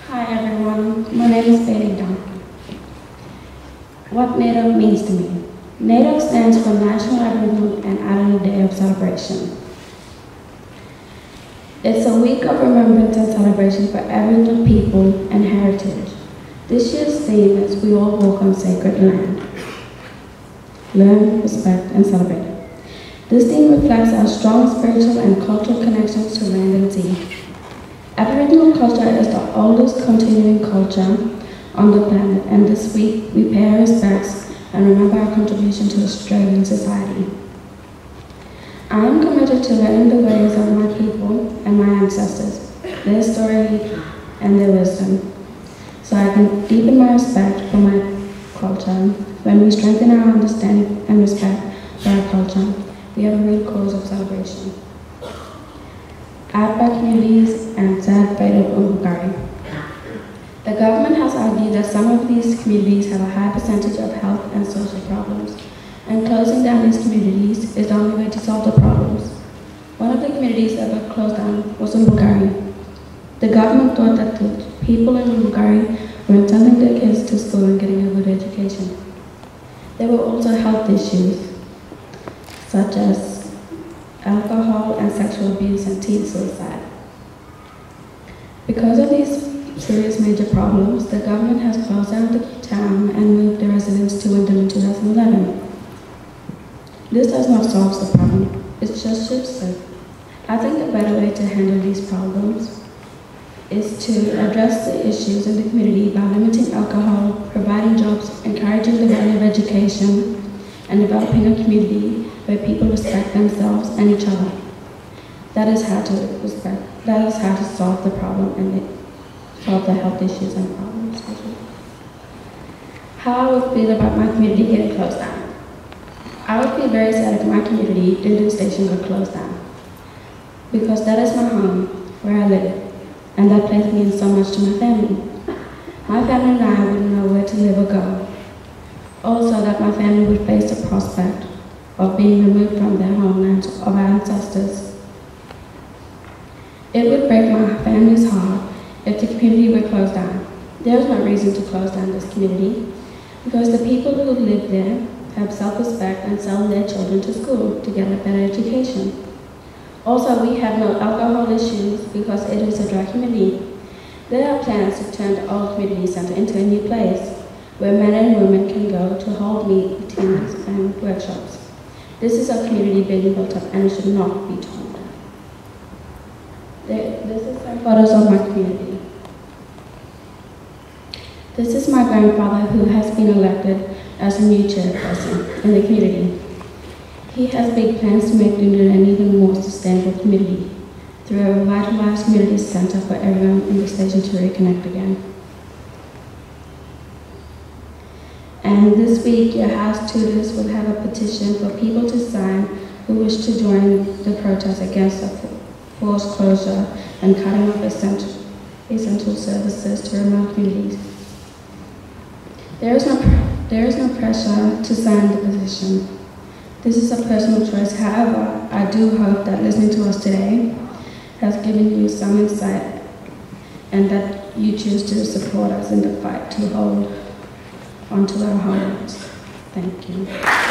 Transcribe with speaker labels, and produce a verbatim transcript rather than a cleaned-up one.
Speaker 1: Hi everyone, my name is Duncan. What NAIDOC means to me. NAIDOC stands for National Aboriginal and Islander Day of Celebration. It's a week of remembrance and celebration for Aboriginal people and heritage. This year's theme is We All Walk on Sacred Land. Learn, respect, and celebrate. This theme reflects our strong spiritual and cultural connections to land and sea. Aboriginal culture is the oldest continuing culture on the planet, and this week we pay our respects and remember our contribution to Australian society. I am committed to learning the ways of my people and my ancestors, their story and their wisdom, so I can deepen my respect for my culture. When we strengthen our understanding and respect for our culture, we have a real cause of celebration. Outback communities and sad fate of Ubugari. The government has argued that some of these communities have a high percentage of health and social problems, and closing down these communities is the only way to solve the problems. One of the communities that got closed down was Ubugari. The government thought that the people in Ubugari weren't sending their kids to school and getting a good education. There were also health issues, such as alcohol and sexual abuse and teen suicide. Because of these serious major problems, the government has closed down the town and moved the residents to Wyndham in two thousand eleven. This does not solve the problem, it just shifts it. I think the better way to handle these problems is to address the issues in the community by limiting alcohol, providing jobs, encouraging the value of education, and developing a community where people respect themselves and each other. That is how to respect, that is how to solve the problem and solve the health issues and problems. How I would feel about my community getting closed down. I would be very sad if my community, Duncan Station, got closed down, because that is my home, where I live, and that plays means so much to my family. My family and I wouldn't know where to live or go. Also, that my family would face the prospect of being removed from their homelands of our ancestors. It would break my family's heart if the community were closed down. There is no reason to close down this community, because the people who live there have self-respect and send their children to school to get a better education. Also, we have no alcohol issues because it is a dry community. There are plans to turn the old community center into a new place where men and women can go to hold meetings and workshops. This is a community being built up and it should not be torn down. This is some photos of my community. This is my grandfather, who has been elected as a new chairperson in the community. He has big plans to make Duncan an even more sustainable community through a revitalized community center for everyone in the station to reconnect again. And this week, your house tutors will have a petition for people to sign who wish to join the protest against the forced closure and cutting off essential, essential services to remote communities. There is, no, there is no pressure to sign the petition. This is a personal choice. However, I do hope that listening to us today has given you some insight and that you choose to support us in the fight to hold onto our homes. Thank you.